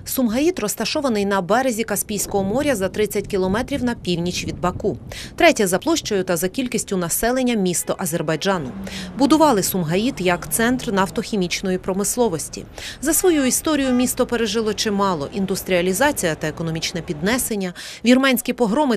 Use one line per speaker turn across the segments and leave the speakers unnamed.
Сумгаїт розташований на березі Каспійського моря за 30 кілометрів на північ від Баку. Третє за площею та за кількістю населення місто Азербайджану. Будували Сумгаїт як центр нафтохімічної промисловості. За свою історію місто пережило чимало – індустріалізація та економічне піднесення. Вірменські погроми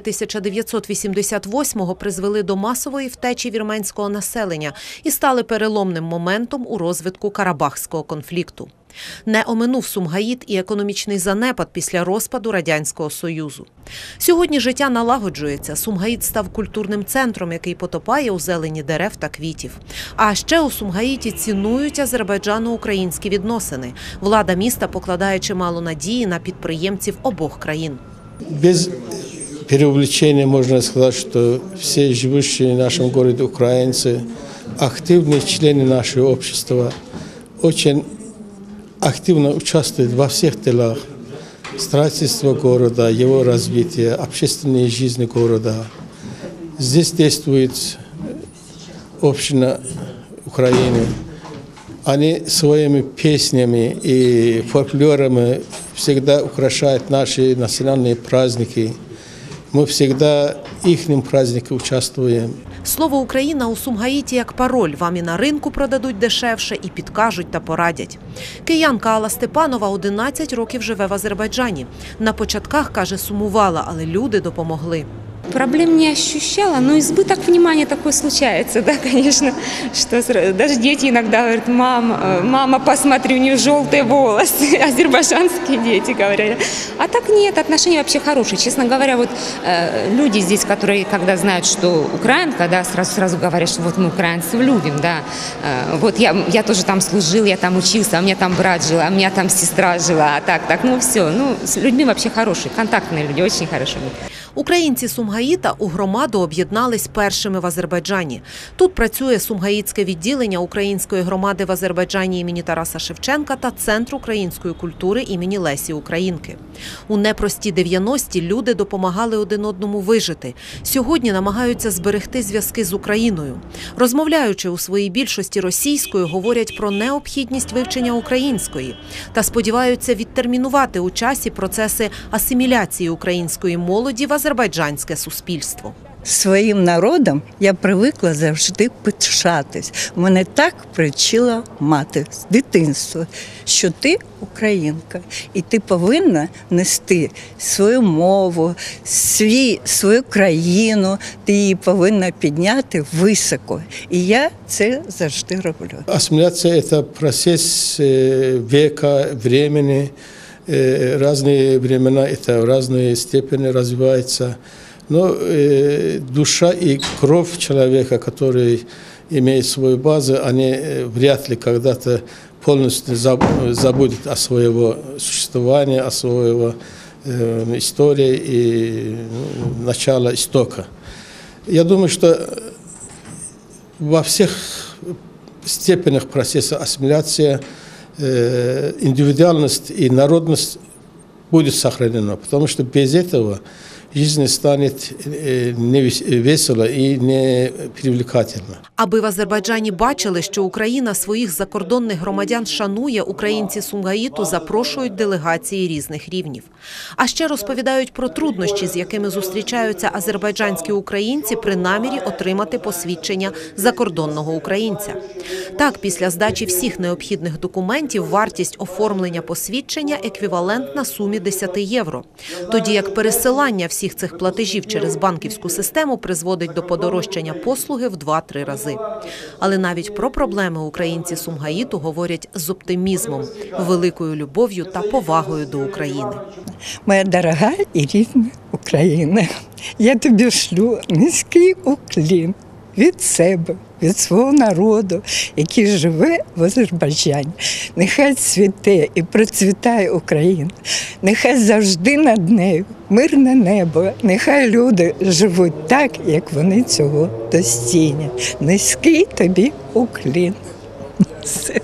1988-го призвели до масової втечі вірменського населення і стали переломним моментом у розвитку Карабахського конфлікту. Не оминув Сумгаїт і економічний занепад після розпаду Радянського Союзу. Сьогодні життя налагоджується. Сумгаїт став культурним центром, який потопає у зелені дерев та квітів. А ще у Сумгаїті цінують азербайджано-українські відносини. Влада міста покладає чимало надії на підприємців обох країн.
Без преувеличения можно сказать, что все живущие в нашем городе украинцы, активные члены нашего общества, очень активно участвуют во всех делах строительства города, его развития, общественной жизни города. Здесь действует община Украины. Они своими песнями и фольклорами всегда украшают наши национальные праздники. Мы всегда в их празднике участвуем.
Слово «Україна» у Сумгаїті як пароль. Вам і на ринку продадуть дешевше, і підкажуть та порадять. Киянка Алла Степанова 11 років живе в Азербайджані. На початках, каже, сумувала, але люди допомогли.
Проблем не ощущала, но избыток внимания такой случается, да, конечно, что даже дети иногда говорят: мама, посмотри, у нее желтые волосы, азербайджанские дети говорят. А так нет, отношения вообще хорошие. Честно говоря, вот люди здесь, которые, когда знают, что украинка, да, сразу говорят, что вот мы украинцев любим, да. Вот я тоже там служил, я там учился, а у меня там брат жил, а у меня там сестра жила, а так, ну все, ну с людьми вообще хорошие, контактные люди, очень хорошие.
Українці Сумгаїта у громаду об'єднались першими в Азербайджані. Тут працює Сумгаїтське відділення української громади в Азербайджані імені Тараса Шевченка та Центр української культури імені Лесі Українки. У непрості 90-ті люди допомагали один одному вижити. Сьогодні намагаються зберегти зв'язки з Україною. Розмовляючи у своїй більшості російською, говорять про необхідність вивчення української та сподіваються відтермінувати у часі процеси асиміляції української молоді в азербайджанське суспільство.
Своїм народом я привикла завжди пишатись. Мене так привчила мати з дитинства, що ти українка, і ти повинна нести свою мову, свою країну, ти її повинна підняти високо. І я це завжди роблю.
Ассимиляция – это процесс века, времени. Разные времена это в разные степени развивается. Но душа и кровь человека, который имеет свою базу, они вряд ли когда-то полностью забудут о своего существовании, о своего истории и начала истока. Я думаю, что во всех степенях процесса ассимиляции индивидуальность и народность будет сохранена, потому что без этого жизнь станет не весело і не привлекательно.
Аби в Азербайджані бачили, що Україна своїх закордонних громадян шанує, українці Сумгаїту запрошують делегації різних рівнів. А ще розповідають про труднощі, з якими зустрічаються азербайджанські українці при намірі отримати посвідчення закордонного українця. Так, після здачі всіх необхідних документів вартість оформлення посвідчення еквівалентна сумі 10 євро. Тоді як пересилання всіх цих платежів через банківську систему призводить до подорожчання послуги в 2-3 рази. Але навіть про проблеми українці Сумгаїту говорять з оптимізмом, великою любов'ю та повагою до України.
Моя дорога і рідна Україна, я тобі шлю низький уклін від себе, від свого народу, який живе в Азербайджані. Нехай цвіте і процвітає Україна. Нехай завжди над нею мирне небо. Нехай люди живуть так, як вони цього достійні. Низький тобі уклін. Все.